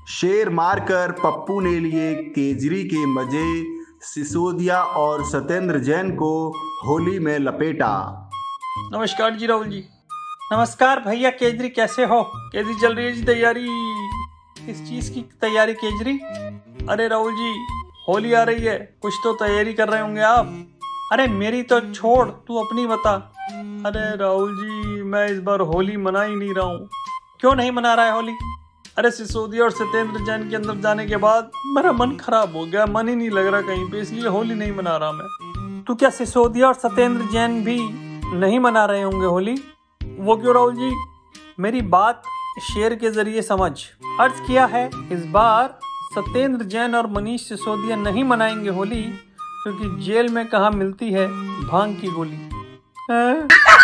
शेर मारकर पप्पू ने लिए केजरी के मजे, सिसोदिया और सत्येंद्र जैन को होली में लपेटा। नमस्कार जी राहुल जी। नमस्कार भैया केजरी, कैसे हो? कैसी चल रही है जी तैयारी? किस चीज की तैयारी केजरी? अरे राहुल जी, होली आ रही है, कुछ तो तैयारी कर रहे होंगे आप। अरे मेरी तो छोड़, तू अपनी बता। अरे राहुल जी, मैं इस बार होली मना ही नहीं रहा हूँ। क्यों नहीं मना रहा है होली? अरे सिसोदिया और सत्येंद्र जैन के अंदर जाने के बाद मेरा मन खराब हो गया, मन ही नहीं लग रहा कहीं पे, इसलिए होली नहीं मना रहा मैं। तो क्या सिसोदिया और सत्येंद्र जैन भी नहीं मना रहे होंगे होली? वो क्यों राहुल जी? मेरी बात शेर के जरिए समझ। अर्ज किया है, इस बार सत्येंद्र जैन और मनीष सिसोदिया नहीं मनाएंगे होली, क्योंकि जेल में कहाँ मिलती है भांग की गोली।